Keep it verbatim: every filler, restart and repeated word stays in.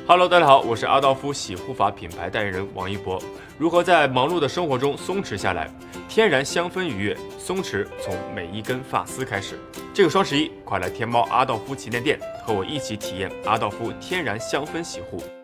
Hello， 大家好，我是阿道夫洗护法品牌代言人王一博。如何在忙碌的生活中松弛下来？天然香氛愉悦，松弛从每一根发丝开始。这个双十一，快来天猫阿道夫旗舰店和我一起体验阿道夫天然香氛洗护。